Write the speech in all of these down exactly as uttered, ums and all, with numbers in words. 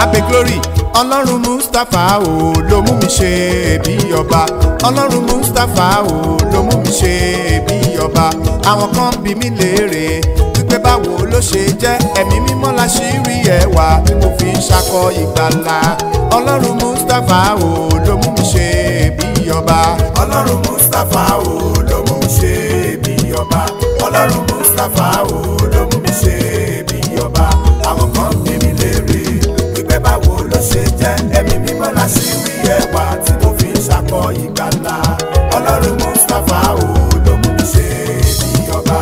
abe glory ọlọ́run mustapha o ló mú mi ṣe bí ọba ọlọ́run mustapha o ló mú mi ṣe bí ọba àwọn kan bí mi léèrè wípé báwo ló ṣe jẹ́ ẹ̀mí mímọ́ láṣírí ẹwà tí mo fi ń ṣakọ ìgbàlà ọlọ́run mustapha o ló mú mi ṣe bí ọba ọlọ́run mustapha o ló mú mi ṣe bí ọba ọlọ́run mustapha o ló mú mi ṣe bí ọba àwọn kan bí mi léèrè wípé báwo ló ṣe jẹ́ ẹ̀mí mímọ́ láṣírí ẹwà tí mo fi ń ṣakọ ìgbàlà ọlọ́run mustapha o ló mú mi ṣe bí ọba.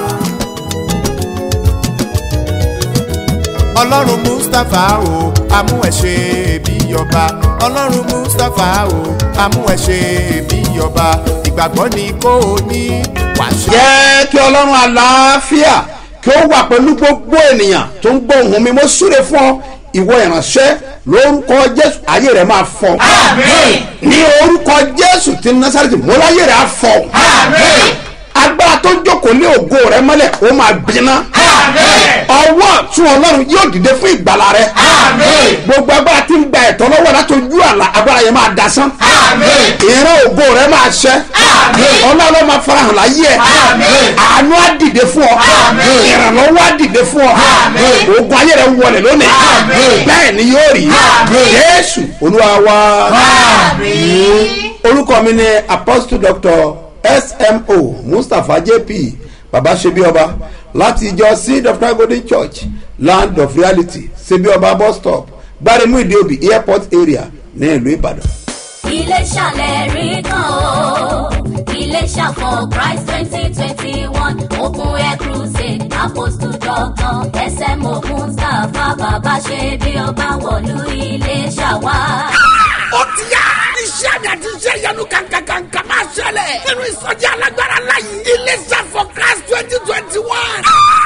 ọlọ́run mustapha o amú ẹ ṣe bí ọba ọlọ́run mustapha o amú ẹ ṣe bí ọba ìgbàgbọ́ ni kò ní wàṣẹ. jẹ́ kí ọlọ́run àlàáfíà kí ó wà pẹ̀lú gbogbo ènìyàn tó ń gbọ́ ohùn mi mo súre fún ọ ìwọ ìránṣẹ́ lórúkọ jésù ayé rẹ máa fọ́. àmín. ní orúkọ jésù ti násàrẹ́tì mọ́láyé rẹ á fọ́. àmín. agbára tó jókòó lé ògo rẹ mọ́lẹ̀ ó máa gbiná. àmín. ọwọ́ ọ̀tún ọlọ́run yóò dìde fún ìgbàlà rẹ. àmín. gbogbo agbára tí ń gba ẹ̀tọ́ lọ́wọ́ látọjú àlà agbára yẹn máa dasán. àmín. ìran ògo rẹ máa ṣẹ. àmín. ọlọ́run máa farahàn láyé ẹ. àmín. àánú á dìde fún ọ. àmín. ìrànlọ́wọ́ á dìde fún ọ. àmín. ogun ayé rẹ wọlé lónìí. àmín. bẹ́ẹ̀ ni yóò rí. àmín. jésù olúwa wa. àmín. orúkọ mi ni apostle doctor S M O Mustapha J P baba sebioba láti ìjọ seed of God golden church land of reality sebioba bus stop gbaremu ìdíòbí airport area ní ìlú ìbàdàn. ilé ṣàlẹ̀ rí kan o ilé ṣàfọ̀ Christ twenty twenty one open air crusade apostle doctor S M O Mustapha baba sebioba wọ̀lú ilé ṣàwá. ó ti yá iṣẹ́ àmì àti iṣẹ́ ìyanu kankankanka máa ṣẹlẹ̀ nínú ìsọjí alágbára láyé Iléṣà for Christ twenty twenty one.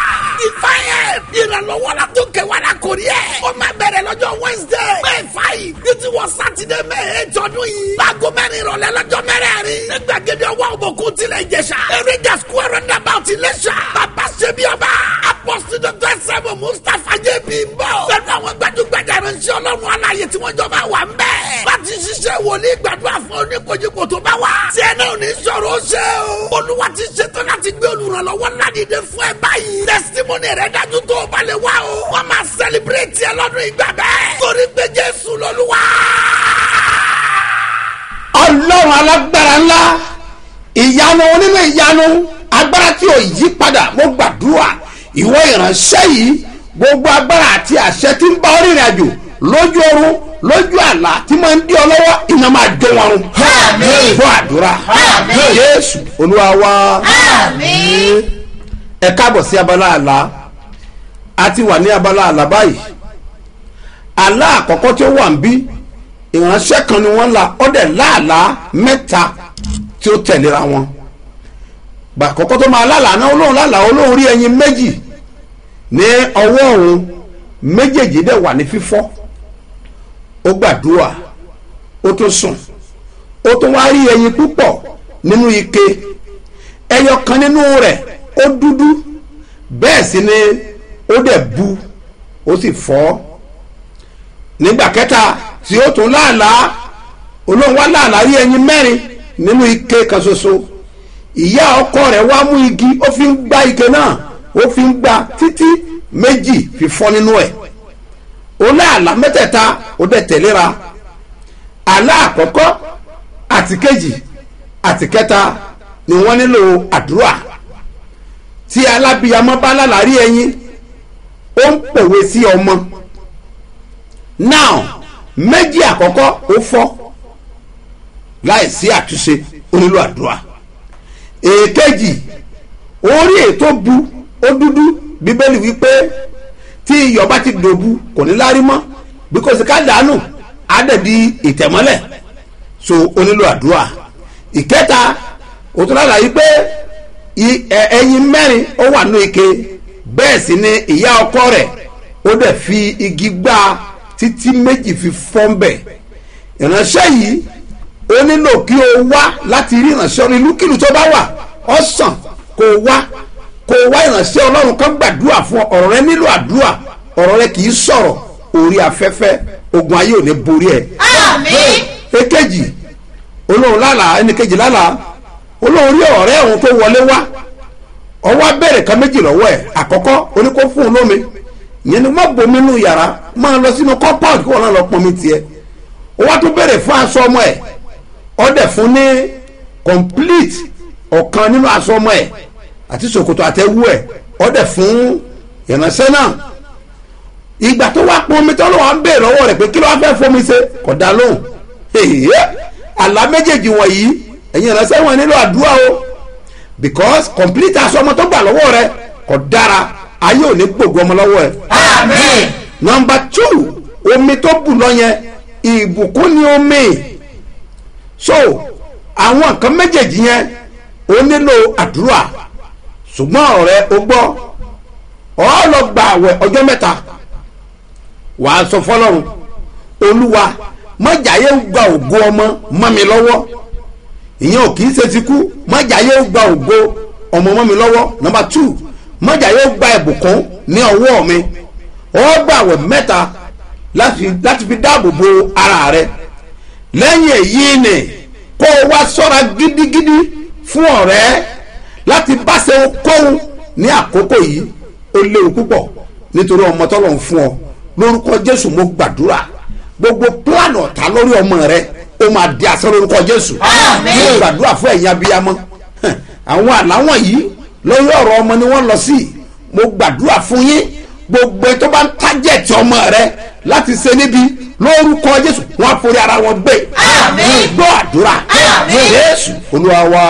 ìfàyè ìrànlọ́wọ́ la tó kẹwàá la kò rí ẹ̀. ó máa bẹ̀rẹ̀ lọ́jọ́ Wednesday May five ní ti wọ Saturday May eight ọdún yìí. láago mẹ́rin ìrọ̀lẹ́ lọ́jọ́ mẹ́rẹ̀ẹ̀rin. ní gbàgede ọwọ́ òbòkun tilẹ̀ Ìjẹ̀ṣà. Erega square roundabout Iléṣà. bàbá ṣebí ọba Apostle Doctor S M O Mustapha J P ń bọ̀. pẹ̀lú àwọn gbajúgbajà ìránṣẹ́ Ọlọ́run aláyé tí wọ́n jọ máa wà ń bẹ̀. láti ṣiṣẹ́ wòlíì gbàdúrà fún oníkojúkò tó bá wà. tí ẹ náà ní sọ̀rọ̀ ṣe o. Olúwa ti ṣetán láti gbé olùrànlọ́wọ́ ládìde fún ẹ báyìí. testimony rẹ dájú tó o bá lè wá o. wọ́n máa celebrate ẹ lọ́dún ìgbà bẹ́ẹ̀. torí pé Jésù lọ́lúwa. ọlọ́run alágbára ńlá ìyanu nínú ìyanu agbára tí ò yí padà mo gbàdúrà ìwọ ìránṣẹ́ yìí gbogbo agbára àti àṣẹ tí ń bá ọ rìnrìn àjò lójú oorun lójú àlá tí máa ń dí ọ lọ́wọ́ iná máa jó wọn run. àmín. fún àdúrà. àmín. jésù olúwa wa. àmín. ẹ káàbọ̀ sí abala àlá a ti wà ní abala àlá báyìí àlá àkọ́kọ́ tí ó wà ń bí ìránṣẹ́ kan ni wọ́n la ọ̀dẹ̀ láàlá mẹ́ta tí ó tẹ̀léra wọn gbà àkọ́kọ́ tó máa lálàá náà olóhùn lálàá olóhùn rí ẹyin méjì ní ọwọ́ òun méjèèjì dẹ̀ wà ní fífọ́ ó gbàdúrà ó tó sùn ó tó wá rí ẹyin púpọ̀ nínú ike ẹyọ kan nínú rẹ̀ ó dúdú bẹ́ẹ̀ sì ni ó dẹ̀ bu ó sì fọ́ nígbà kẹta tí ó tún láàlàá olóhùn wá láàlàá rí ẹyin mẹ́rin nínú ike kan ṣoṣo ìyá ọkọ rẹ̀ wá mú igi ó fi ń gbá ike náà ó fi ń gbá títí méjì fi fọ́ nínú ẹ̀ ó láàlàá mẹ́tẹ̀ẹ̀ta ó dẹ̀ tẹ̀léra àlá àkọ́kọ́ àti kejì àti kẹta ni wọ́n nílò àdúrà tí alábìyamọ bá lálàá rí ẹyin ó ń pòwe sí ọmọ now méjì àkọ́kọ́ ó fọ́ láìsí àtúnṣe ó nílò àdúrà èkejì orí ètò bu ó dúdú bíbélì wípé tí iyọ̀ bá ti dòbu kò ní lárí mọ́ bí kò sí ká dànù á dẹ̀ di ìtẹ̀mọ́lẹ̀ so ó nílò àdúrà ìkẹta ó tún lálàyé pé ẹyin mẹ́rin ó wà ní ike bẹ́ẹ̀ sì ni ìyá ọkọ rẹ̀ ó dẹ̀ fi igi gbá títí méjì fi fọ́nbẹ̀ ìránṣẹ́ yìí ó nílò kí o wá láti rí ìránṣẹ́ ọ̀run ìlúkìlú tó bá wà ọ̀sán kó o wá kó o wá ìránṣẹ́ ọlọ́run kan gbàdúrà fún ọ̀rọ̀ rẹ nílò àdúrà ọ̀rọ̀ rẹ kì í sọ̀rọ̀ orí afẹ́fẹ́ ogun ayé ò ní borí ẹ̀. Àmín. èkejì olóhùn lálàá ẹni kejì lálàá olóhùn rí ọ̀rẹ́ òun tó wọlé wá ọwọ́ abẹ́rẹ́ kan méjì lọ́wọ́ ẹ̀ àkọ́kọ́ oníkó fún un lómi ìyẹn ni wọ́n bomi nínú yàrá máa lọ sínú compound kí wọ́n náà lọ pọnmi tiẹ̀ ó wá tún bẹ̀rẹ̀ fún aṣọ ọmọ ẹ̀ ọdẹ fún ní complete ọ̀kan nínú aṣọ ọmọ ẹ̀ àti ṣòkòtò àtẹ̀wú ẹ̀ ọdẹ fún ìránṣẹ́ náà ìgbà tó wá pọnmi tó lọ́wọ́ ń bèèrè lọ́wọ́ rẹ̀ pé kí ló wá fẹ́ fomi ṣe kò dá lóhùn àlá méjèèjì wọ̀nyí ẹ̀yin ìránṣẹ́ wọn nílò àdúrà o because complete aṣọ ọmọ tó gbà lọ́wọ́ rẹ̀ kò dára ayé ò ní gbogbo ọmọ lọ́wọ́ ẹ̀. Àmín. number two omi tó bù lọ yẹn ìbùkún ni omi so àwọn nǹkan méjèèjì yẹn ó nílò àdúrà ṣùgbọ́n ọ̀rẹ́ o gbọ́ ọ lọ gba àwẹ̀ ọjọ́ mẹ́ta wàá sọ fọlọ́run olúwa mọ̀jáyé gba ògo ọmọ mọ́ mi lọ́wọ́ ìyẹn ò kì í ṣe ti kú mọ̀jáyé gba ògo ọmọ mọ́ mi lọ́wọ́ number two mọ̀jáyé gba ìbùkún ní ọwọ́ mi ọ gba àwẹ̀ mẹ́ta láti fi dáàbò bo ara rẹ lẹ́yìn èyí ni kó o wá ṣọ́ra gidigidi fún ọ̀rẹ́ láti bá ṣe kóhun ní àkókò yìí ó léwu púpọ̀ nítorí ọmọ tọ́lọ̀ ń fún ọ lórúkọ Jésù mo gbàdúrà gbogbo plan ọ̀tá lórí ọmọ rẹ ó máa di asán lórúkọ Jésù. Àmín. mo gbàdúrà fún ẹ̀yin abiyamọ àwọn àláwọ̀ yìí lórí ọ̀rọ̀ ọmọ ni wọ́n lọ sí mo gbàdúrà fún yín gbogbo tó bá ń tájẹ̀tì ọmọ rẹ láti ṣe níbi lórúkọ Jésù wọn forí ara wọn gbé. Àmín. gbọ́ àdúrà Àmín. Jésù Olúwa wa.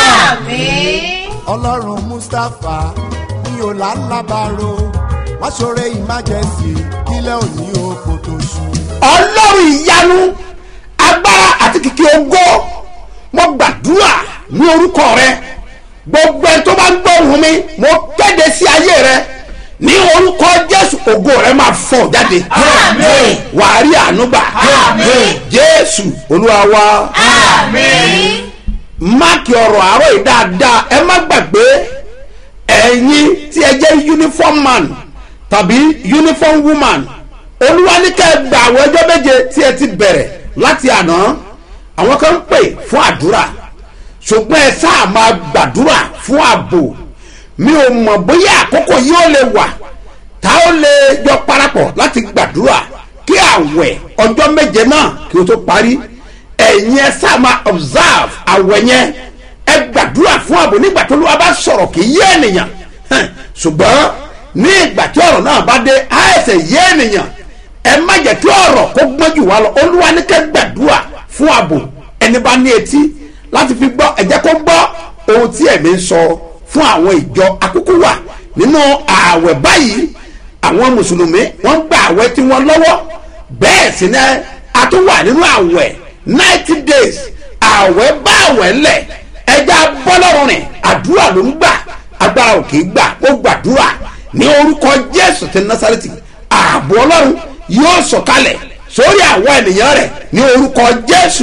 Àmín. ọlọ́run mustapha ní ọ̀làlábàárò wá ṣoore emergency kílẹ̀ òní oko tó ṣú. ọlọ́run ìyanu agbára àti kìkì ògo mo gbàdúrà ní orúkọ rẹ gbogbo ẹni tó bá ń gbọ́ ohùn mi mo kéde sí ayé rẹ ní orúkọ Jésù ògo rẹ máa fọ́ jáde. Àmín. wàá rí àánú gbà. Àmín. Jésù Olúwa wa. Àmín. máàkì ọ̀rọ̀ àárọ̀ yìí dáadáa ẹ má gbàgbé ẹ̀yin tí ẹ jẹ́ uniform man tàbí uniform woman olúwa ní kẹ́ ẹ gbà àwọn ọjọ́ méje tí ẹ ti bẹ̀rẹ̀ láti àná àwọn kan ń pè fún àdúrà ṣùgbọ́n ẹ sáà máa gbàdúrà fún ààbò mi ò mọ̀ bóyá àkókò yìí ó lè wà tá ó lè jọ parapọ̀ láti gbàdúrà kí àwẹ̀ ọjọ́ méje náà kí ó tó parí ẹ̀yin ẹ sáà máa observe àwẹ̀ yẹn ẹ gbàdúrà fún ààbò nígbà tó lówó bá sọ̀rọ̀ kì í yé ènìyàn ṣùgbọ́n ní ìgbà tí ọ̀rọ̀ náà bá dé àìsẹ̀ yé ènìyàn ẹ má jẹ́ kí ọ̀rọ̀ kó gbọ́n jù wá lọ olúwa ní kẹ́ gbàdúrà fún ààbò ẹni bá ní etí láti fi gbọ́ ẹ jẹ́ kó gbọ́ ohun tí ẹ̀mí ń sọ fún àwọn ìjọ àkókò wà nínú ààwẹ̀ báyìí àwọn mùsùlùmí wọ́n gba ààwẹ̀ tí wọ́n lọ́wọ́ bẹ́ẹ̀ sì ni a tún wà nínú ààwẹ̀ ninety days ààwẹ̀ bá ààwẹ̀ ńlẹ̀ ẹja bọ́lọ́run rìn àdúrà ló ń gbà agbára ò kì í gbà ó gbàdúrà ní orúkọ Jésù ti Násárẹ́tì ààbò Ọlọ́run yóò sọ̀kalẹ̀ sórí àwọn ènìyàn rẹ̀ ní orúkọ Jésù.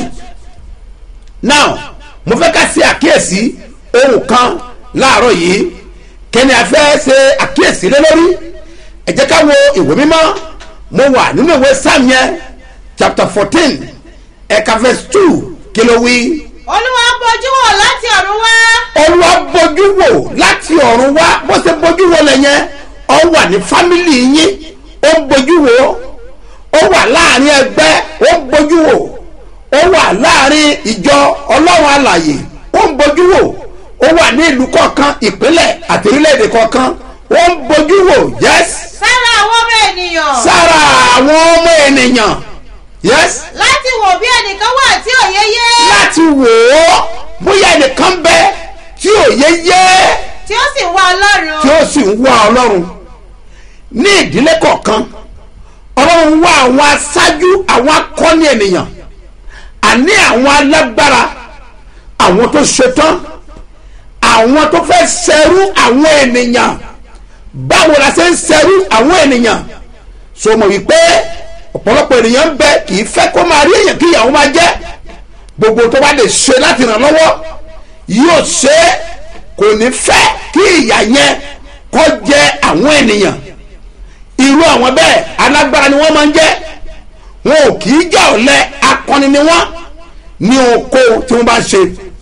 now mo fẹ́ ká ṣe àkíyèsí ohun kan láàárọ̀ yìí kẹ́ni a fẹ́ ṣe àkíyèsí lé lórí ẹ jẹ́ ká wo ìwé mímọ́ mo wà nínú ìwé Sáàmù yẹn chapter fourteen ẹ̀ka verse two kí ló wí. Olúwa bójú wò láti ọ̀run wá. Olúwa bójú wò láti ọ̀run wá bó ṣe bójú wò lẹ́yìn ọ wà ní fámìlì yín ó ń bójú wò ó wà láàrin ẹgbẹ́ ó ń bójú wò ó wà láàrin ìjọ Ọlọ́run alààyè ó ń bójú wò ó wà ní ìlú kọ̀ọ̀kan ìpínlẹ̀ àti orílẹ̀-èdè kọ̀ọ̀kan ó ń bójú wò yes. sára àwọn ọmọ ènìyàn. sára àwọn ọmọ ènìyàn yes. láti wò bí ẹnìkan wà tí òye yé. láti wò ó bóyá ẹnìkan bẹ tí òye yé tí ó sì ń wá Ọlọ́run. tí ó sì ń wá Ọlọ́run ní ìdílé kọ̀ọ̀kan Ọlọ́run wá àwọn aṣáájú àwọn akọni ènìyàn àní àwọn alágbára àwọn tó ṣetán àwọn tó fẹ́ ṣẹrú àwọn ènìyàn báwo la ṣe ń ṣẹrú àwọn ènìyàn so mọ̀ wípé ọ̀pọ̀lọpọ̀ ènìyàn ń bẹ kì í fẹ́ kó máa rí èèyàn kí ìyàwó máa jẹ́ gbogbo tó bá lè ṣe láti ràn lọ́wọ́ yóò ṣe é kò ní fẹ́ kí ìyà yẹn kó jẹ àwọn ènìyàn irú àwọn bẹ́ẹ̀ alágbára ni wọ́n máa ń jẹ́ wọn ò kì í jẹ́ ọ̀lẹ akọni ni wọ́n ní oko tí wọ́n bá ṣe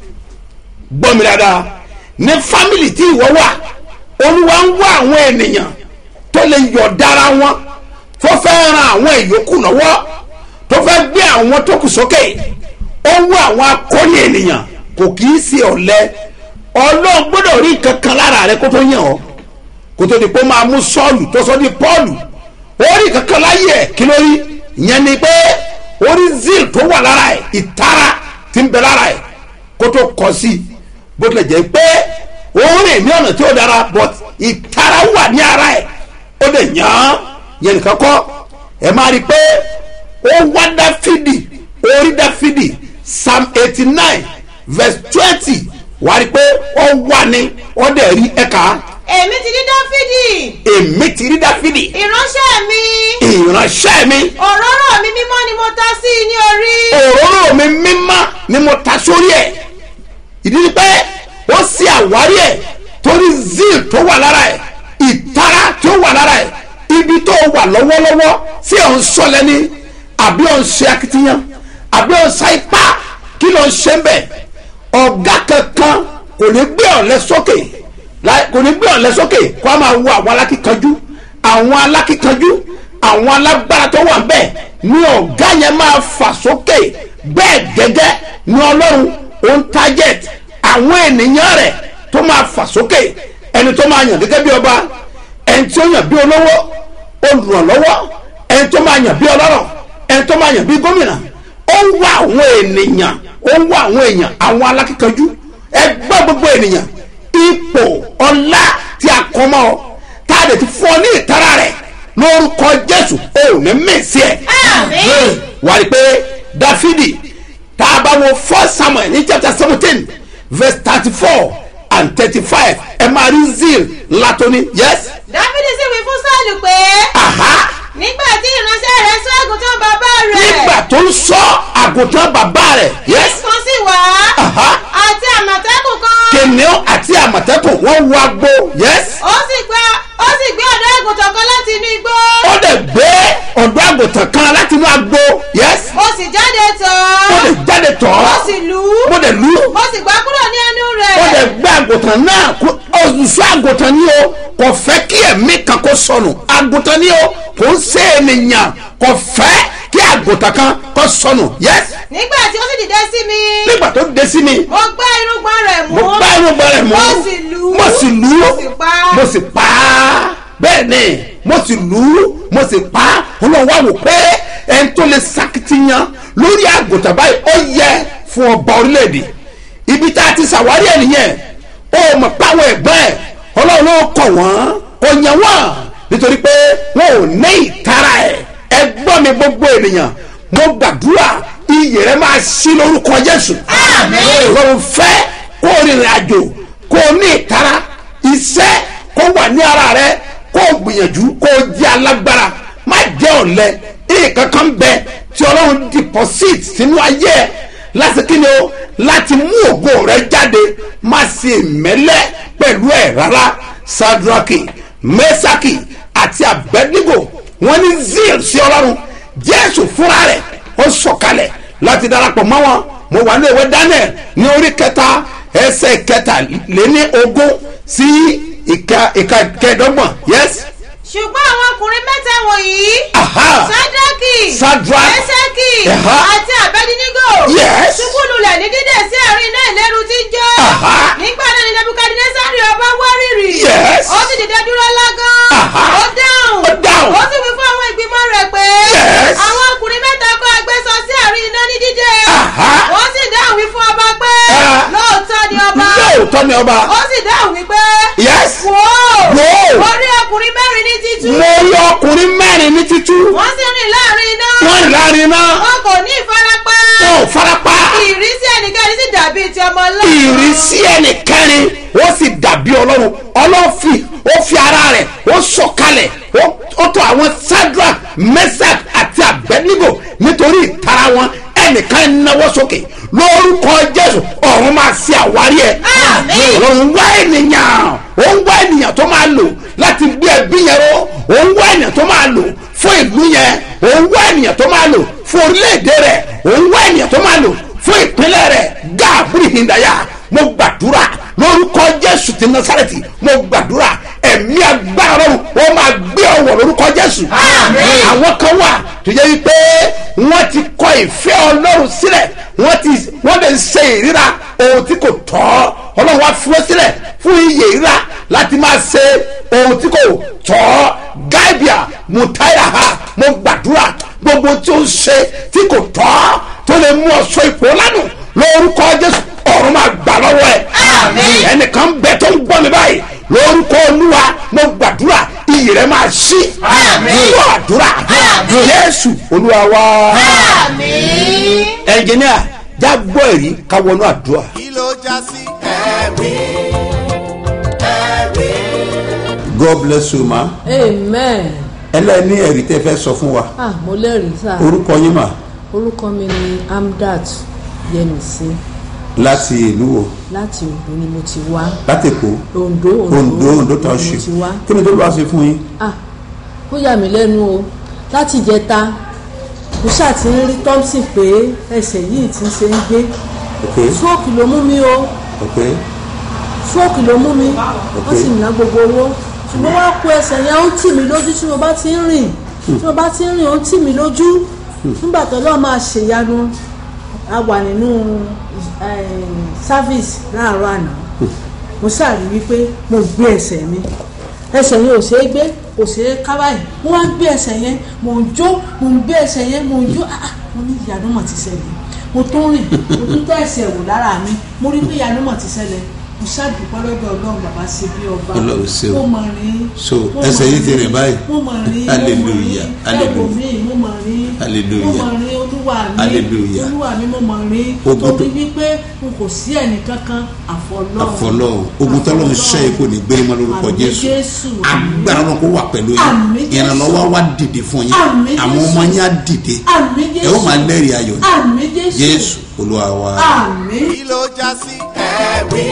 gbọ́ mi dáadáa ní fámìlì tí ìwọ wà olúwa ń wá àwọn ènìyàn tó lè yọ̀ dára wọn tó fẹ́ ran àwọn ìyókù lọ́wọ́ tó fẹ́ gbé àwọn tó kù sókè ó wá àwọn akọni ènìyàn kò kì í ṣe ọ̀lẹ ọlọ́run gbọ́dọ̀ rí kankan lára rẹ kó tó yàn ọ́ kó tó di pé ó máa mú sọ́ọ̀lù tó sọ di pọ́ọ̀lù ó rí kankan láyé ẹ̀ kí ló rí ìyẹn ni pé ó rí zeal tó wà lára ẹ̀ ìtara tí ń bẹ lára ẹ̀ kó tó kọ sí i bó tilẹ̀ jẹ́ pé ó rìn ní ọ̀nà tí ó dára but ìtara wà ní ara ẹ̀ ó lè yàn án yẹn nìkan kọ́ ẹ máa rí i pé ó wá dáfídì ó rí dáfídì psalm eighty nine verse twenty wà á rí i pé ó wà ní ó dẹ̀ rí ẹ̀ka. èmi ti rí dáfídì. èmi ti rí dáfídì. ìránṣẹ́ mi. ìránṣẹ́ mi. òróró mi mímọ́ ni mo ta sí i ní orí. òróró mi mímọ́ ni mo ta sórí ẹ̀ ìdí ni pé ó sì àwárí ẹ̀ torí zeal tó wà lára ẹ̀ ìtara tó wà lára ẹ̀ ibi tó wà lọ́wọ́lọ́wọ́ sí ọ̀ ń sọlẹ̀ ni àbí ọ̀ ń ṣe akitiyan àbí ọ̀ ń sa ipá kí ló ń ṣe ń bẹ̀ ọ̀gá kankan kò ní gbé ọ̀lẹ sókè kò ní gbé ọ̀lẹ sókè kó a máa wo àwọn alákìkanjú àwọn alákìkanjú àwọn alágbára tó wà ń bẹ̀ ni ọ̀gá yẹn máa fà sókè bẹ́ẹ̀ gẹ́gẹ́ ni ọlọ́run ó ń target àwọn ènìyàn rẹ̀ tó máa fà sókè ẹni tó máa yàn gẹ́gẹ́ bí ọba ẹni tí ó yàn bí olówó olùrànlọ́wọ́ ẹni tó máa yàn bí ọlọ́rọ̀ ẹni tó máa yàn bí gómìnà ó ń wá àwọn ènìyàn ó ń wá àwọn èèyàn àwọn alákìkanjú ẹgbẹ́ gbogbo ènìyàn ipò ọlá tí a kọ́ mọ́ ọ tá a lè ti fún ọ ní ìtara rẹ̀ lórúkọ jésù ò ní mèsì ẹ̀. wà á rí i pé dáfídì tá a bá wo first samuel ní chapter seventeen verse thirty four and thirty five ẹ máa rí zeal látọ́ni yes. dáfídì sì wí fún sọ́ọ̀lù pé. nígbà tí ìránṣẹ́ rẹ̀ sọ àgùntàn bàbá rẹ̀. nígbà tó ń sọ àgùntàn bàbá rẹ̀ yes. kan sì wá. àti àmọ̀tẹ́kùn kan. kìnìún àti àmọ̀tẹ́kùn wọ́n wọ agbo yes. ó sì gbé ó sì gbé ọ̀dọ́ àgùntàn kan láti inú igbó. ó lè gbé ọ̀dọ́ àgùntàn kan láti inú agbo yes. mo sì jáde tọ̀ ọ́. mo lè jáde tọ̀ ọ́. mo sì lù ú. mo lè lù ú. mo sì gbá kúrò ní ẹnu rẹ̀. ó lè gbé àgùntàn náà olùṣọ́ àgùntàn ni o kò fẹ́ kí ẹ̀mí kan kó sọnù àgùntàn ni o kò ń ṣe ènìyàn kò fẹ́ kí àgùntàn kan kó sọnù yes. nígbà tí ó sì dìde sí mi. nígbà tó dìde sí mi. mo gbá irúgbọ́n rẹ̀ mú. mo gbá irúgbọ́n rẹ̀ mú. mo sì lù ú. mo sì lù ú. mo sì pa á. mo sì pa á. bẹ́ẹ̀ ni mo sì lù ú mo sì pa á. olóhùn wa wò pé ẹni tó lè sakitiyan lórí àgùntàn báyìí ó yẹ fún ọba orílẹ̀-èdè ibi tá a ti ṣàwárí ẹ̀ nìyẹn ó mọ̀ páwọn ẹ̀gbọ́n ẹ̀ ọlọ́run ló kọ̀ wọ́n kò yàn wọ́n nítorí pé wọn ò ní ìtara ẹ̀ ẹ gbọ́ mi gbogbo ènìyàn mo gbàdúrà iyè rẹ máa ṣí lórúkọ jésù. àmín. ọlọ́run fẹ́ kó rìnrìn àjò kó ní ìtara iṣẹ́ kó wà ní ara rẹ kó gbìyànjú kó jẹ́ alágbára má jẹ́ ọ̀lẹ nǹkan kan bẹ tí ọlọ́run deposit sínú ayé ẹ láti kí ni o láti mú ògo rẹ jáde má ṣe mẹ́lẹ̀ pẹ̀lú ẹ̀ rárá sadraki mesaki àti abednego wọ́n ní zeal sí ọlọ́run jésù fúnra rẹ̀ ó sọ̀kalẹ̀ láti darapọ̀ mọ́ wọn mo wà ní ìwé daniel ní orí kẹta ẹsẹ̀ kẹta lé ní ogún sí ìka ìka kẹẹ̀dọ́gbọ̀n yes. ṣùgbọ́n àwọn ọkùnrin mẹ́ta wọ̀nyí. sadraki sadrak mesaki àti abednego. yes. ṣubú lulẹ̀ ní dídẹ̀ sí àárín iná ìléru tí ń jó. nígbà náà ni nebukadnesari ọba wárìrì. yes. ó sì dìde dúró lágán. ó dáhùn. ó dáhùn. ó sì wí fún àwọn ìgbìmọ̀ rẹ̀ pé. yes. àwọn ọkùnrin mẹ́ta kó agbésọ sí àárín iná ní dídẹ̀. wọ́n sì dáhùn wí fún ọba pé. lóòótọ́ ni ọba. lóòótọ́ ni ọba. ó sì dáhùn wí pé. yes. wò ó. wò ó. mo rí ọkùnrin mẹ́rin ní títú. mo rí ọkùnrin mẹ́rin ní títú. wọ́n sì rìn láàrin iná. wọ́n rìn láàrin iná. wọn kò ní ìfarapa. wọn ò farapa. ìrísí ẹnikẹ́ni sì dàbí ti ọmọ ọlọ́run. ìrísí ẹnikẹ́ni ó sì dàbí ọlọ́run ọlọ́fì ó fi ara rẹ̀ ó sọ̀kalẹ̀ ó tọ̀ àwọn sadrach mesach àti abednego nítorí ìtara wọn ẹnìkan náwó sókè lórúkọ jésù ọ̀run máa ṣe àwárí ẹ̀. òun wá ènìyàn òun wá ènìyàn tó máa lò láti gbé ẹbí yẹn ró òun wá ènìyàn tó máa lò fún ìlú yẹn, òun wá ènìyàn tó máa lò fún orílẹ̀-èdè rẹ̀, òun wá ènìyàn tó máa lò fún ìpínlẹ̀ rẹ̀. Gáàbùrì hìndàyà, mo gbàdúrà lórúkọ Jésù ti Násárẹ́tì, mo gbàdúrà ẹ̀mí agbára Ọlọ́run ó máa gbé ọwọ́ lórúkọ Jésù. Àwọn kan wà tó yẹ wípé wọ́n ti kọ ìfẹ́ Ọlọ́run sílẹ̀, wọ́n ti wọ́n lè ṣe ìríra ohun tí kò tọ́. Ọlọ́run wá fi wọ́n sílẹ̀ fún iye ìríra láti máa ṣe ohun tí kò tọ́. Gáìbíà mùtáyàhá, mo gbàdúrà gbogbo tí ó ń ṣe tí kò tọ́ tó lè mú ọ̀ṣọ́ ipò lánàá lórúkọ Jésù, ọ̀run máa gbà lọ́wọ́ ẹ̀. Ẹnìkan bẹ tó ń gbọ́ mi báyìí lórúkọ Olúwa, mo gbàdúrà iyì rẹ̀ máa ṣí. Mo àdúrà Jésù Olúwa wa. Ẹnjìníà já gbọ́ èrí ká wọnú àdúrà. kí ló já sí ẹ̀rí ẹ̀rí. God bless you ma. amen. ẹlẹ́ni ẹ̀rí tẹ́ fẹ́ sọ fún wa. ah mo lẹ́rìí sáà. orúkọ yín mà. orúkọ mi ni Amdat Yẹmisí. láti ìlú wo. láti Oǹdó ni mo ti wá. láti Èkó. Oǹdó Oǹdó Oǹdó tó ṣe. kí ni tó bá ṣe fún yín. ah ó yà mí lẹ́nu o láti ìjẹta mo ṣáà ti ń rí Thompson pé ẹsẹ̀ yìí ti ń ṣe ń gbé. stroke ló mú mi o. stroke ló mú mi. wọ́n sì ná gbogbo owó ṣùgbọ́n wá kó ẹsẹ̀ yẹn ó tì mí lójú tí mo bá ti ń rìn tí mo bá ti ń rìn ó tì mí lójú. nígbà tó lọ́ọ́ máa ṣèyanu a wà nínú service láàárọ̀ àná mo ṣàrí wípé mo gbé ẹsẹ̀ mi ẹsẹ̀ yẹn ò ṣe é gbé kò ṣe é ká báyìí mo wá ń gbé ẹsẹ̀ yẹn mo ń jó mo ń gbé ẹsẹ̀ yẹn mo ń jó ah mo ní ìyanu mọ̀ ti ṣẹlẹ̀ mo tó rìn mo tún tẹ́ ẹsẹ̀ wò lára mi mo rí pé ìyanu mọ̀ ti ṣẹlẹ̀ mo ṣàdúpẹ́ lọ́dọ̀ Ọlọ́run bàbá ṣe bí ọba mo mọ̀ rí so ẹsẹ̀ yìí ti rìn báyìí mo mọ̀ rí hallelujah hallelujah mo mọ̀ rí mo mọ̀ rí olúwa mi olúwa mi mo mọ̀ rí torí wípé n kò sí ẹnì kankan àfọlọ́run àfọlọ́run ogun tọ́lọ́run ṣe é kò ní gbé mọ́ lórúkọ Jésù agbára náà kó wà pẹ̀lú yín ìrànlọ́wọ́ wá dìde fún yín àwọn ọmọ yín á dìde ẹ ó máa lẹ́rìí ayọ̀ ní Jésù Olúwa wa. kí ló já sí ẹ̀rí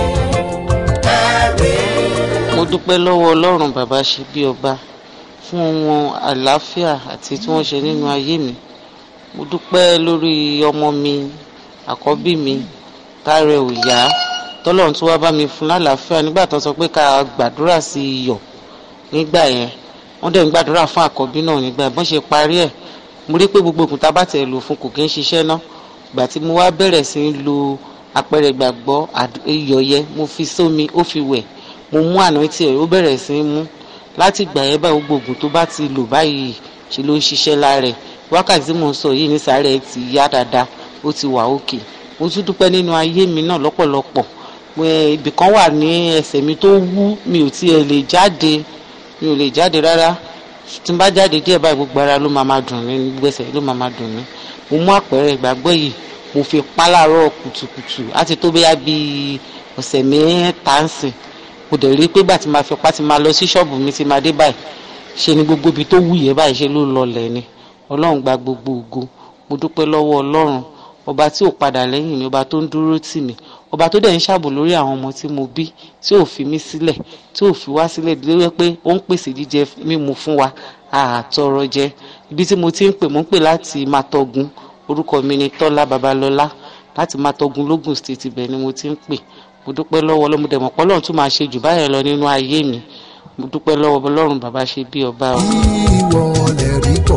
ẹ̀rí. mo dúpẹ́ lọ́wọ́ Ọlọ́run bàbá ṣe bí ọba fún wọn àlàáfíà àti tí wọ́n ṣe nínú ayé mi. Mo dúpẹ́ lórí ọmọ mi àkọ́bí mi tààrẹ òyà tọ́lọ́run tó wá bá mi fún lálàáfíà nígbà tó sọ pé ká gbàdúrà sí iyọ̀ nígbà yẹn wọ́n dẹ̀ ń gbàdúrà fún àkọ́bí náà nígbà bọ́n ṣe parí ẹ̀ mo rí pé gbogbo òkúta bá tẹ̀ lò fún kò kí ń ṣiṣẹ́ ná. Ìgbà tí mo wá bẹ̀rẹ̀ sí í lo àpẹẹrẹ ìgbàgbọ́ iyọ̀ yẹn mo fi sómi ó fi wẹ̀ mo mú àná tí ẹ̀ ó bẹ̀rẹ̀ sí í mú láti ìgbà yẹn báyìí gbogbo ògùn tó bá ti lò báyìí ṣe ló ń ṣiṣẹ́ lára ẹ̀. Wákàtí tí mo ń sọ yìí ní sàárẹ̀ ti yá dáadáa ó ti wà òkè. Mo tún dúpẹ́ nínú ayé mi náà lọ́pọ̀lọpọ̀ ibì kan wà ní ẹsẹ̀ mi tó wú mi ò tiẹ̀ lè jáde mi ò lè jáde rárá tí n bá jáde díẹ̀ báyìí gbogbo ara ló máa ma dùn mí gbogbo ẹsẹ̀ ló máa ma dùn mí. Mo mú àpẹẹrẹ ìgbàgbọ́ yìí mo fi pa láàárọ̀ kùtùkùtù láti tó bóyá bíi ọ̀sẹ̀ mẹ́ta ń sìn. Mo dẹ̀ rí pé gbà tí máa fi pa ti máa lọ sí ṣọ́ọ̀bù mi ti máa dé báyìí ṣe ni gbogbo ibi tó wù yẹ báyìí ṣe ló lọlẹ̀ ni. Ọlọ́run gba gbogbo ògo. Mo dúpẹ́ lọ́wọ́ Ọlọ́run ọba tí ò padà lẹ́yìn mi ọba tó ń dúró tì mí ọba tó dẹ̀ ń ṣàbò lórí àwọn ọmọ tí mo bí tí ò fi mí sílẹ̀ tí ò fi wá sílẹ̀ lórí pé ó ń pèsè jíjẹ mímu fún wa àtọrọ jẹ. Ibi tí mo ti ń pè mo ń pè láti Matogun orúkọ mi ni Tọ́lá Babalọ́lá láti Matogun Lógùn State ibẹ̀ ni mo ti ń pè. Mo dúpẹ́ lọ́wọ́ Ọlọ́run dẹ̀ mọ̀ pé Ọlọ́run tún máa ṣe jù báyẹn lọ nínú ayé mi. Mo dúpẹ́ lọ́wọ́ Ọlọ́run bàbá ṣe bí ọba. ìwọ lè rí kọ́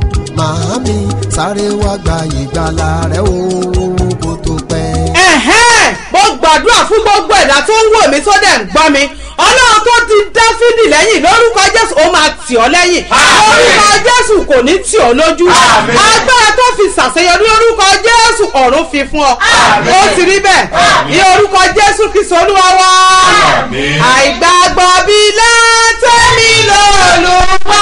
màámi sáré wá gba ìgbàlà rẹ o kó tó pẹ́. ẹ̀hẹ́n mo gbàdúrà fún gbogbo ẹ̀dá tó ń wò mí tó dẹ̀ ń gbọ́ mi Ọlọ́run tó ti Dáfídì lẹ́yìn lórúkọ Jésù ó máa tì ọ́ lẹ́yìn lórúkọ Jésù kò ní tì ọ́ lójú agbára tó fi ṣàṣeyọrí lórúkọ Jésù ọ̀run fi fún ọ ó ti rí bẹ́ẹ̀ ní orúkọ Jésù Kristi Olúwa wa àìgbàgbọ́ bí látẹ́mi lọ́lùwà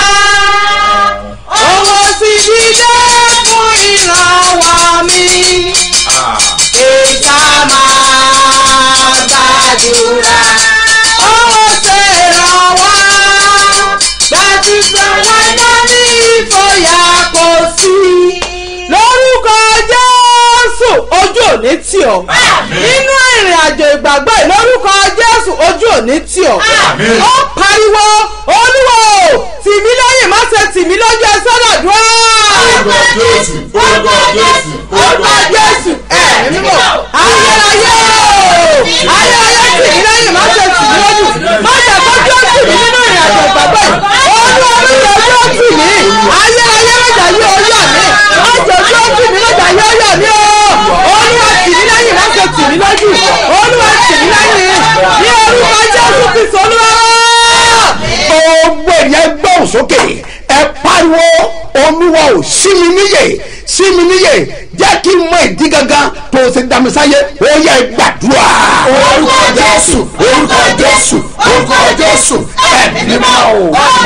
owó sì dídé fún ìrànwọ́ mi ìta máa gbàdúrà owó ṣe ìrànwọ́ láti sọ̀rọ̀ iná ní ìfòyà kò sí lórúkọ Jésù ojú òní tì ọ́ nínú ìrìn àjò ìgbàgbọ́ lórúkọ Jésù ojú òní tì ọ́ ó pariwo Olúwo tì lójú ẹ sọ́dọ̀ dúró. orúkọ jésù orúkọ jésù orúkọ jésù ẹ̀mí mímọ́ ayérayé ayérayé tì mí lẹ́yìn má ṣe tì mí lójú má jẹ́ kójú ó tì mí nínú ìrìn àjò ìgbàgbọ́ yìí olúwa má jẹ́ ojú ó tì mí ayérayé má jẹ́ yí ó yà mí má jẹ́ ojú ó tì mí má jẹ́ yí ó yà mí o olúwa tì mí lẹ́yìn má ṣe tì mí lójú olúwa tì mí lẹ́yìn ní orúkọ jésù kristu olúwa. gbogbo ènìyàn gbọ́n sókè ẹ pariwo olúwa ò ṣí mi níyè ṣí mi níyè jẹ́ kí n mọ ìdí gangan tó o ṣe damisáyé ó yẹ gbàdúrà. orúkọ jésù orúkọ jésù orúkọ jésù ẹ̀mí mímọ́ o.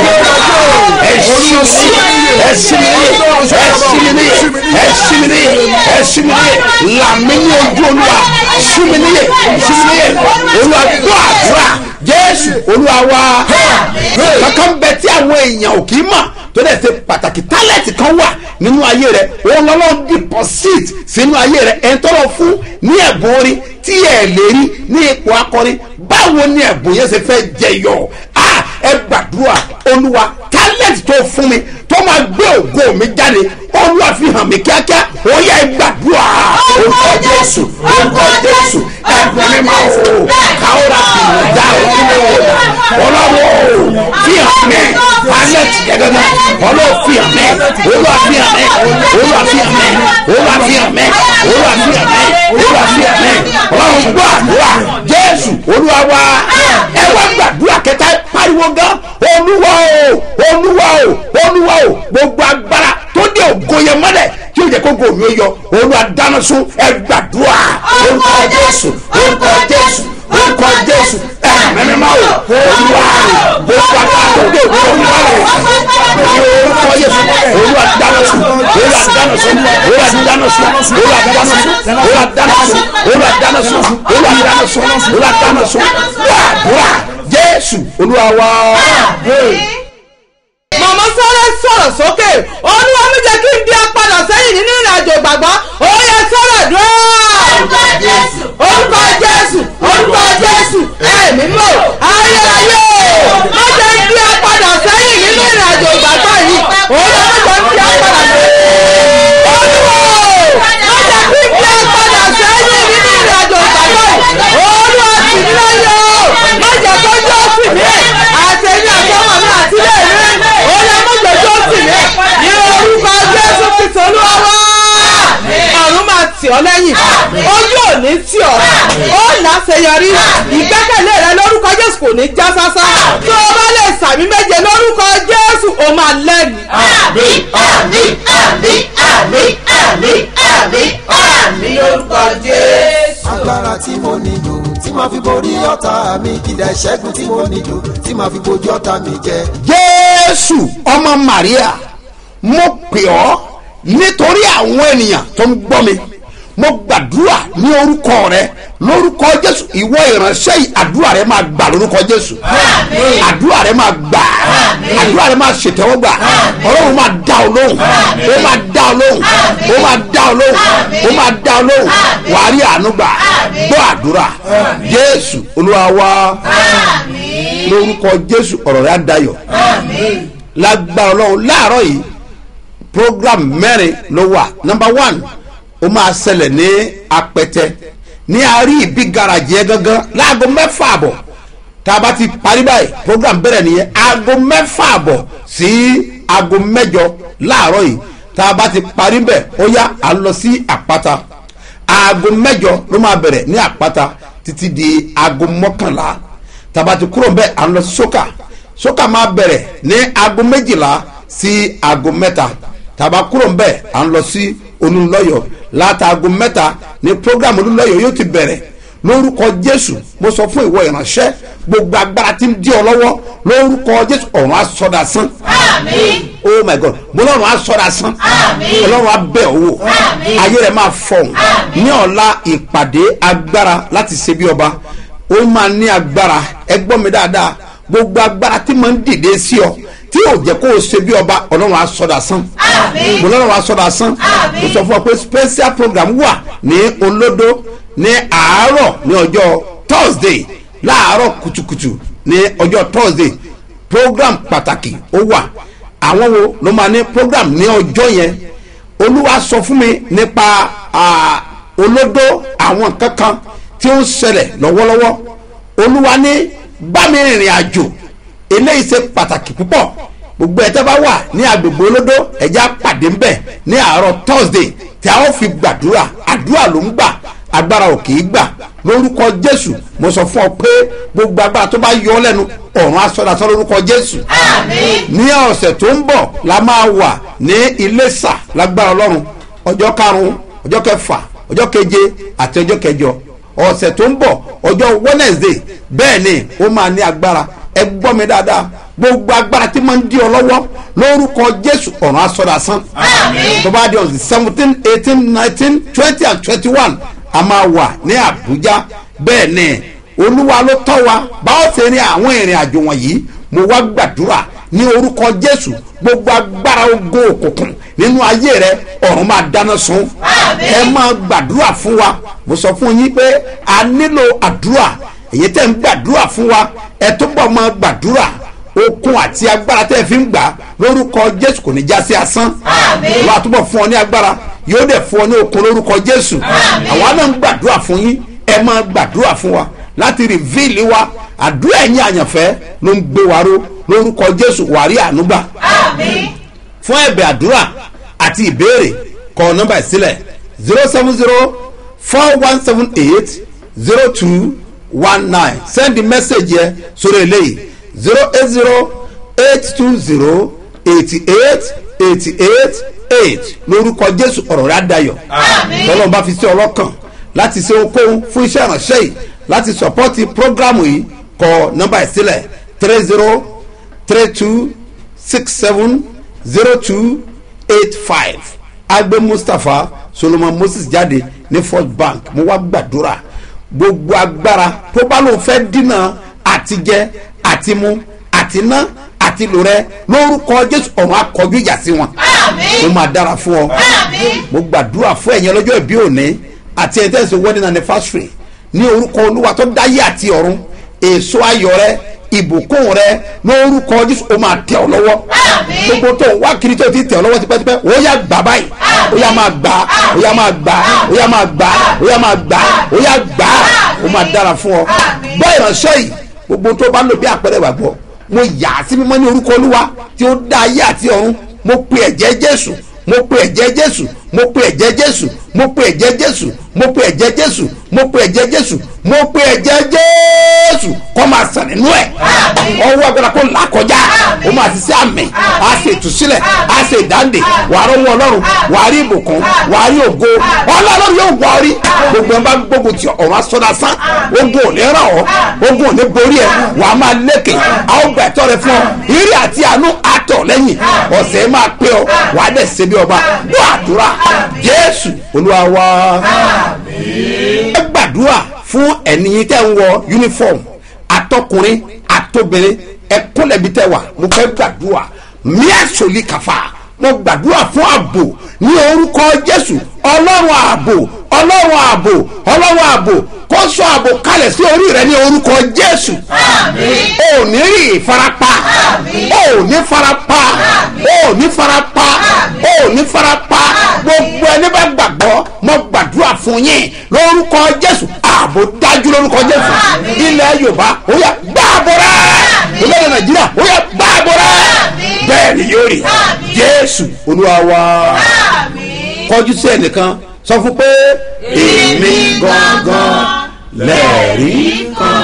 ẹ ṣí mi níyè ẹ ṣí mi níyè ẹ ṣí mi níyè ẹ ṣí mi níyè ẹ ṣí mi níyè làmì ní ojú olúwa ṣí mi níyè ṣí mi níyè olúwa gbọ́ àdúrà jésù olúwa wa kankan bẹ tí àwọn èèyàn ò kì í mọ̀ tó dẹ̀ ṣe pàtàkì tálẹ̀tì kan wà nínú ayé rẹ̀ òun lọ́wọ́ deposit sínú ayé rẹ̀ ẹ̀ ń tọrọ fún ní ẹ̀bùn orin tí ẹ̀ lè rí ní ipò akọrin báwo ni ẹ̀bùn yẹn ṣe fẹ́ jẹyọ ẹ gbàdúrà olúwa tálẹ̀tì tó fún mi tó máa gbé ògo mi jáde olúwa fi hàn mí kíákíá ó yẹ ẹ gbàdúrà orúkọ jésù orúkọ jésù ẹ̀bùn mi máa wò káwọ́ra sì mọ̀ já òkúlẹ̀ ọlọ́wọ́ fi hàn mí tálẹ̀tì gẹ́gẹ́ ọlọ́wọ́ fi hàn mí olúwa fi hàn mí olúwa fi hàn mí olúwa fi hàn mí olúwa fi hàn mí olúwa fi hàn mí ọlọ́run gbọ́ àdúrà jésù olúwa wa ẹ wá gbàdúrà kẹta pariwo gan olúwa o olúwa o olúwa o gbogbo agbára tó dé ògo yẹn mọ́lẹ̀ tí o jẹ́ kó gòmí ó yọ olúwa dáná sun ẹ gbàdúrà orúkọ jésù orúkọ jésù orúkọ jésù ẹ̀mí mímọ́ o olúwa gbogbo agbára tó dé ògo yẹn mọ́lẹ̀ ní orúkọ yẹsùn olúwa dáná sun olúwa dáná sun olúwa dáná sun olúwa dáná sun olúwa dáná sun olúwa dáná sun olúwa dáná sun olúwa dáná sun gbàdúrà jésù olúwa wa. màmá sáré sọ̀rọ̀ sókè olúwa mi jẹ́ kí n di apadà sẹ́yìn nínú ìrìn àjò ìgbàgbọ́ ó yẹ sọ̀rọ̀ dúró. orúkọ jésù orúkọ jésù orúkọ jésù ẹ̀mí mọ́ ayérayé má jẹ́ kí n di apadà sẹ́yìn nínú ìrìn àjò ìgbàgbọ́ yìí ó yẹ má jẹ́ kí n di apadà sẹ́yìn. olúwa má jẹ́ kí n di apadà sẹ́yìn nínú ìrìn àjò ìgbàgbọ́ yìí olúwa tì mí lẹ́yìn o má jẹ́ kó jọ́ sí mi àtẹ̀yìn àtọ́mọ̀ mi àti ilé mi ó yẹ má jẹ́ kó sí mi ní orúkọ jésù kristu olúwa wá ọ̀run máa tì ọ́ lẹ́yìn ojú ò ní tì ọ́ ó láṣeyọrí ìgbẹ́kẹ̀lé rẹ lórúkọ jésù kò ní já sásá tó o bá lè sàmì méje lórúkọ jésù ó máa lẹ́nu. àmín àmín àmín àmín àmín àmín àmín lórúkọ jésù. agbára tí mo nílò tí màá fi borí ọ̀tá mi kìdá ìṣẹ́gun tí mo nílò tí màá fi bojú ọ̀tá mi jẹ. jésù ọmọ maria mo pè ọ́ nítorí àwọn ènìyàn tó ń gbọ́ mi mo gbàdúrà ní orúkọ rẹ lórúkọ jésù ìwọ ìránṣẹ́ yìí àdúrà rẹ máa gbà lórúkọ jésù àdúrà rẹ máa gbà àdúrà rẹ máa ṣètẹ́wọ́gbà ọlọ́run máa dá ọ lóhùn ó máa dá ọ lóhùn ó máa dá ọ lóhùn ó máa dá ọ lóhùn wàá rí àánú gbà gbọ́ àdúrà jésù olúwa wa lórúkọ jésù ọ̀rọ̀ rẹ á dayọ̀ lágbára ọlọ́run láàárọ̀ yìí program mẹ́rin ló wà number one ó máa ṣẹlẹ̀ ní apẹtẹ ní àárí ìbí garaajì yẹn gangan láago mẹ́fà àbọ̀ tá a bá ti parí báyìí program bẹ̀rẹ̀ nìyẹn aago mẹ́fà àbọ̀ sí aago mẹ́jọ láàárọ̀ yìí tá a bá ti parí bẹ̀ ó yá à ń lọ sí àpáta aago mẹ́jọ ló máa bẹ̀rẹ̀ ní àpáta títí di aago mọ́kànlá tá a bá ti kúrò bẹ́ẹ̀ à ń lọ sí sókà sókà máa bẹ̀rẹ̀ ní aago méjìlá sí aago mẹ́ta tá a bá kúrò bẹ́ẹ̀ à ń lọ sí olùlọ́yọ̀ látàgò mẹ́ta ní program olùlọ́yọ̀ yóò ti bẹ̀rẹ̀ lórúkọ jésù mo sọ fún ìwọ ìránṣẹ́ gbogbo agbára tí ń dí ọ lọ́wọ́ lórúkọ jésù ọ̀run á sọdá sán. àmín. oh my god mo lọ́run á sọdá sán. àmín. ọlọ́run á bẹ̀ owó. àmín. ayé rẹ̀ máa fọ̀hún. àmín. ní ọ̀la ìpàdé agbára láti ṣe bí ọba ó máa ní agbára ẹ gbọ́ mi dáadáa gbogbo agbára tí mo ń dìde sí ọ tí yóò jẹ́ kó o ṣe bí ọba ọlọ́run á sọdá sán. àmín. mo lọ́run á sọdá sán. àmín. mo sọ fún ọ pé special program wà ní olódó ní àárọ̀ ní ọjọ́ thursday láàárọ̀ kùtùkùtù ní ọjọ́ thursday program pàtàkì ó wà àwọn wo ló máa ní program ní ọjọ́ yẹn olúwa sọ fún mi nípa olódó àwọn kankan tí ó ń ṣẹlẹ̀ lọ́wọ́lọ́wọ́ olúwa ní bá mi rìnrìn àjò eléyìí ṣe pàtàkì púpọ̀ gbogbo ẹ̀tẹ́ bá wà ní agbègbè olódó ẹ̀já pàdé ń bẹ̀ ní àárọ̀ Thursday tí a ó fi gbàdúrà àdúrà ló ń gbà agbára ò kì í gbà lórúkọ Jésù mo sọ fún ọ pé gbogbo agbára tó bá yọ ọ lẹ́nu ọ̀run asọ́dasọ́ lórúkọ Jésù. Àmín. Ní ọ̀sẹ̀ tó ń bọ̀ la máa wà ní Iléṣà lágbára Ọlọ́run ọjọ́ karùn-ún ọjọ́ kẹfà ọjọ́ keje àti ọjọ́ kẹjọ ọ̀sẹ̀ tó ń bọ̀ ọjọ́ Wednesday bẹ́ẹ̀ ni ó máa ní agbára ẹ gbọ́ mi dáadáa gbogbo agbára tí máa ń di ọ lọ́wọ́ lórúkọ Jésù ọ̀run asọ́dasán. Àmín. Tó bá di ọ̀sẹ̀ seventeen eighteen nineteen twenty and twenty one a máa wà ní Àbújá bẹ́ẹ̀ ni olúwa ló tọ́ wa báwo ṣe ní àwọn ìrìn àjò wọ̀nyí mo wá gbàdúrà ní orúkọ Jésù gbogbo agbára ogun òkùnkùn nínú ayé rẹ ọ̀run máa dáná sun. Ẹ máa gbàdúrà fún wa mo sọ fún yín pé a nílò àdúrà èyí tẹ́ ń gbàdúrà fún wa ẹ tó bọ̀ máa gbàdúrà okun àti agbára tẹ́ fi ń gbà lórúkọ Jésù kò ní já sí asán. Wọ́n á túbọ̀ fún ọ ní agbára yóò dẹ̀ fún ọ ní okun lórúkọ Jésù. Àwa náà ń gbàdúrà fún yín ẹ máa gbàdúrà fún wa láti rìvíìlì wa àdúrà ẹ̀yin àyànfẹ́ ló ń gbé wa ró lórúkọ Jésù wàrí ànúgbà. Àmín. Fún ẹ̀bẹ̀ àdúrà àti ìbéèrè kọ nọ́mbà ìsílẹ̀ zero seven zero four one seven eight zero two one nine send the message yẹ sórí eléyìí zero eight zero eight two zero eighty eight eighty eight eight lórúkọ Jésù ọ̀rọ̀ rẹ̀ á dayọ̀. Àmín. tọ́lọ́mù bá fi sí ọlọ́kàn láti ṣe okòwò fún iṣẹ́ ìránṣẹ́ yìí láti sọpọ́tì prógrámù yìí kọ nọ́mbà ìsílẹ̀ three zero three two six seven zero two eight five agbe Mustapha Solomon Moses jáde ní First Bank mo wá gbàdúrà gbogbo agbára tó bá lóun fẹ́ dínà àtijẹ àtimú àtiná àti lò rẹ lórúkọ Jésù ọ̀run akọjú ìjà sí wọn. Àmín. Mo máa dára fún ọ. Àmín. Mo gbàdúrà fún ẹ̀yin lọ́jọ́ ìbí òní àti ẹ̀yin tẹ́sí wedding anniversary ní orúkọ Olúwa tó dáyé àti ọ̀run èso ayọ̀ rẹ ìbùkún rẹ lórúkọ Jésù ó máa tẹ̀ ọ́ lọ́wọ́. Àmín. Gbogbo tó wá kiri tó ti tẹ̀ ọ́ lọ́wọ́ tipẹ́tipẹ́ ó yá gbà báyìí ó yá máa gbà ó yá máa gbà ó yá máa gbà ó yá máa gbà ó yá gbà ó máa dára fún ọ. bọ́ ìránṣẹ́ yìí gbogbo tó bá lò bí àpẹẹrẹ ìgbàgbọ́ mo yà á sí mímọ́ ní orúkọ Olúwa tí ó dá ayé àti ọ̀run mo pe ẹ̀jẹ̀ Jésù mo pe ẹ̀jẹ̀ Jésù mo pe ẹ̀jẹ̀ Jésù mo pe ẹ̀jẹ̀ Jésù mo pe ẹ̀jẹ̀ Jésù mo pe ẹ̀jẹ̀ Jésù mo pe ẹ̀jẹ̀ Jésù kó máa sàn nínú ẹ̀ ọwọ́ agbára kó là kọjá ó máa ti sí àmì á ṣe ìtúsílẹ̀ á ṣe ìdáǹdè wàá rọ́wọ́ Ọlọ́run wàá rí ìbùkún wàá rí ògo Ọlọ́run yóò wọ orí gbogbo ẹ̀ bá gbógun ti ọ̀run asọ́dá sán ogun ò ní ràn ọ́ ogun ò ní borí ẹ̀ wàá máa lékè àwọn gbà ẹ̀tọ́ rẹ fún ọ ìrì àti àánú àtọ̀ lẹ́yìn ọ̀sẹ̀ máa pé ọ wàá dẹ̀ ṣe bí ọba gbọ́ àdúrà Jésù Olúwa wa. Àmín. Ẹ gbàdúrà fún ẹ̀yin tẹ́ ń wọ uniform àtọkùnrin àtobìnrin ẹ kúnlẹ̀ bí tẹ́ wà mo fẹ́ gbàdúrà miasoli kàfà mo gbàdúrà fún ààbò ní orúkọ Jésù Ọlọ́run ààbò Ọlọ́run ààbò Ọlọ́run ààbò kó sọ ààbò kalẹ̀ sí orí rẹ ní orúkọ Jésù. Àmín. O ò ní rí ìfarapa. Àmín. O ò ní farapa. Àmín. O ò ní farapa. Àmín. O ò ní farapa. Gbogbo ẹni bá gbàgbọ́ mo gbàdúrà fún yín lórúkọ Jésù ààbò dájú lórúkọ Jésù. Àmín. Ilẹ̀ Yorùbá ó yá gbààbò rẹ. Àmín. Ilẹ̀ Nàìjíríà ó yá gbààbò rẹ. Àmín. Bẹ́ẹ̀ ni yóò rí. Àmín. Jésù Olúwa wa. Àmín. Kọjú sí ẹnìkan sọ fún pé èmi gangan lẹ́ẹ̀rí kan.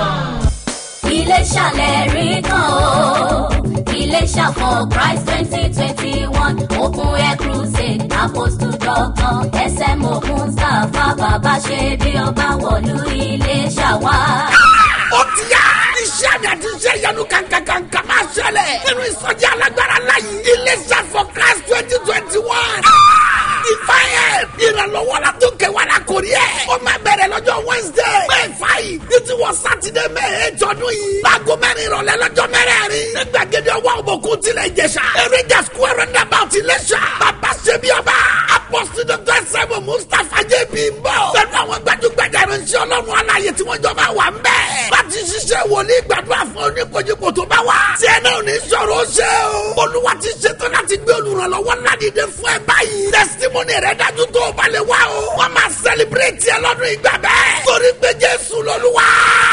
Iléṣà lẹ́ẹ̀rí kan o Iléṣà for Christ twenty twenty one open air crusade apostle doctor S M O Mustapha bàbá ṣe bí ọba wọ̀lú Iléṣà wá. Ó ti yá iṣẹ́ àmì àti iṣẹ́ ìyanu kankankanka máa ṣẹlẹ̀ nínú ìsọjí alágbára láyé Iléṣà for Christ twenty twenty one. Ìfàyẹ̀ ìrànlọ́wọ́ la tó kẹwàá la kò rí ẹ̀. Ó máa bẹ̀rẹ̀ lọ́jọ́ Wednesday. May five ní ti wọ Saturday May eight ọdún yìí. Láago mẹ́rin ìrọ̀lẹ́ lọ́jọ́ mẹ́rẹ̀ẹ̀rin. Ní gbàgede ọwọ́ òbòkun tilẹ̀ Ìjẹ̀ṣà. Èrèjà square roundabout Iléṣà. Bàbá ṣebí ọba. Apostle Doctor S M O Mustapha J P ń bọ̀. Pẹ̀lú àwọn gbajúgbajà ìránṣẹ́ Ọlọ́run aláyè tí wọ́n jọ máa wà ń bẹ̀. láti ṣiṣẹ́ wòlíì gbàdúrà fún oníkojúkò tó bá wà. tí ẹ náà ní sọ̀rọ̀ ṣe o. olúwa ti ṣetán láti gbé olùrànlọ́wọ́ ládìde fún ẹ báyìí. testimony rẹ dájú tó o bá lè wá o. wọ́n máa celebrate ẹ lọ́dún ìgbà bẹ́ẹ̀. torí pé jésù lọ́lúwa.